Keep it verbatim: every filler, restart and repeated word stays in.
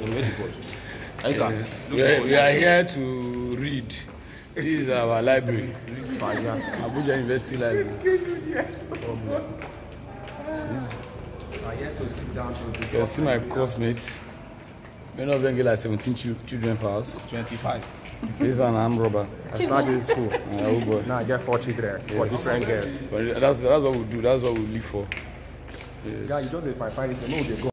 Yeah. We, are, we are here to read. This is our library. Abuja University Library. You can see my classmates. Many of them get like seventeen children for us. twenty-five. This one I'm robber. I started school. Uh, oh boy. Now I get four children, yes. four different girls. But that's that's what we do. That's what we live for. Yes. Yeah, you just if I find it, you know they go.